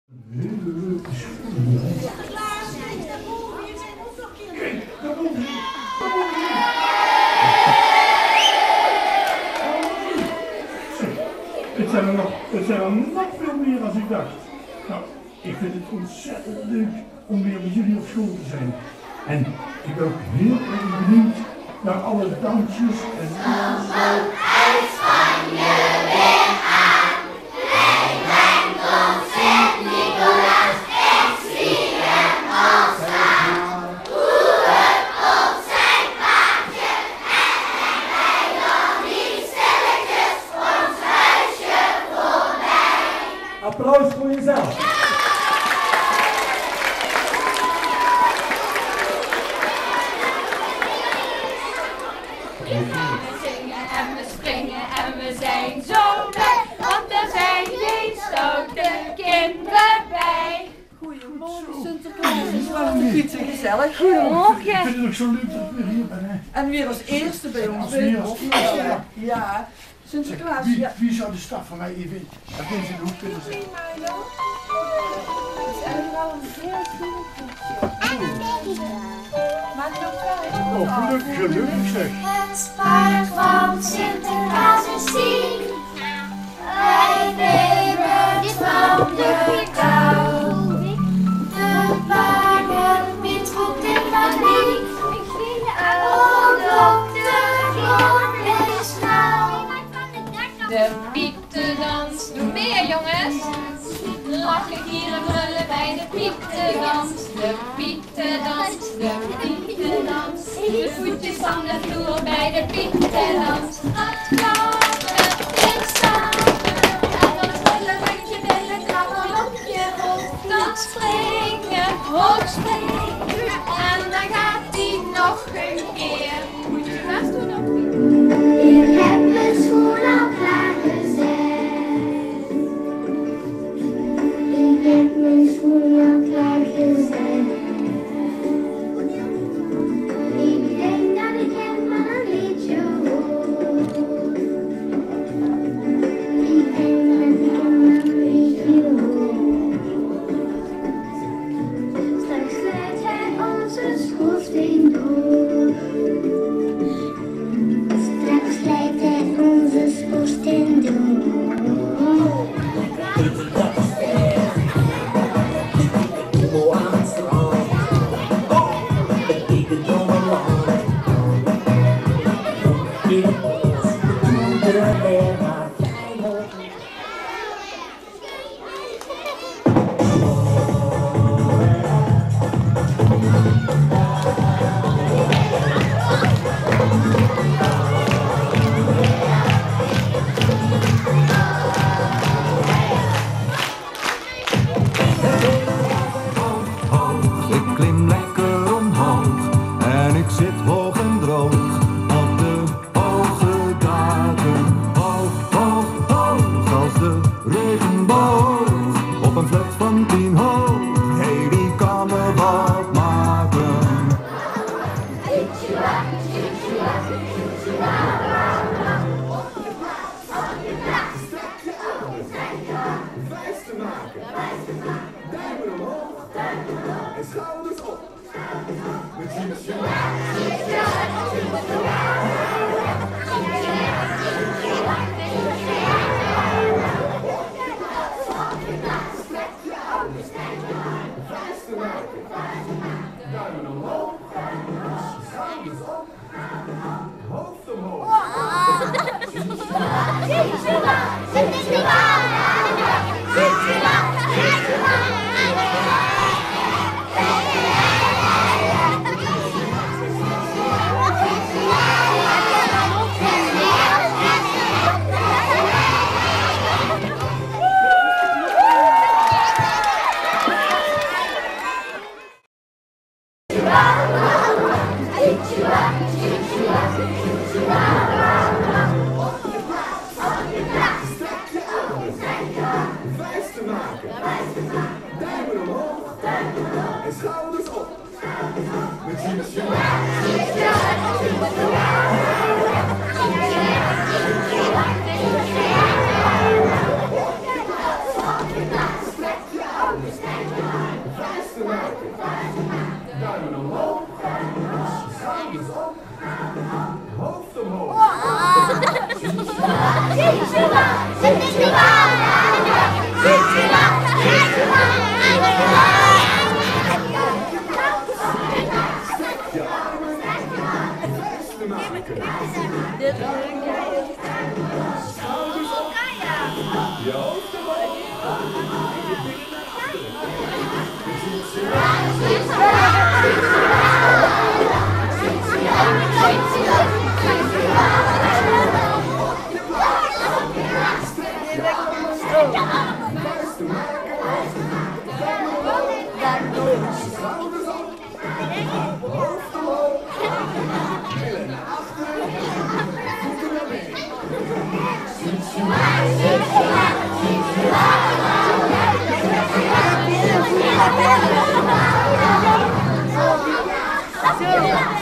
Het zijn er nog veel meer dan ik dacht. Nou, ik vind het ontzettend leuk om weer met jullie op school te zijn. En ik ben ook heel erg benieuwd naar alle dansjes en uit Spanje weer aan. Hij brengt ons Sint-Nicolaas en zingen als aan. Hoe het op zijn paardje en hij dan niet stilletjes ons huisje voorbij. Applaus voor jezelf. We zingen en we springen en we zijn zo blij, want er zijn geen stoute kinderen bij. Goedemorgen Sinterklaas, is wel een beetje gezellig. Goedemorgen. Ik vind het ook zo leuk dat ik weer hier ben. Hè. En weer als eerste bij ons. Als eerste. Ja, ja. Sinterklaas, ja. Wie zou de staf van mij even in deze hoek kunnen zetten? Oh, gelukkig zeg. Het paard van Sinterklaas is ziek. Hij weet van de kou. De paarden Piet roept in paniek. Oh, dokter, kom eens nou. De pieptedans, doe meer jongens. Lachen, gieren, brullen bij de pieptedans. De pieptedans, de pieptedans. De voetjes van de vloer bij de pieptedans. Dat klappen, instampen. En dan spullen met je billen, krabbel op je hoofd. Dan springen, hoog springen. En dan gaat die nog een keer. Moet je vast doen of niet? Ik heb mijn schoen al klaargezet. Ik heb mijn schoen al klaargezet. Ik denk dat ik hem maar een liedje hoor. Ik denk dat ik hem maar een liedje hoor. Straks glijdt hij onze schoorsteen door. Straks glijdt hij onze schoorsteen door. Ik klim lekker omhoog en ik zit hoog en droog op de hoge dagen. Hoog, hoog, hoog als de regenboog op een flat van 10 hoog. Hey, wie kan me wat maken? Wijs te maken. Duimen omhoog. En schouders op. Met duimen omhoog. Schouders op. Hoofd omhoog. Wijs te maken. Zo.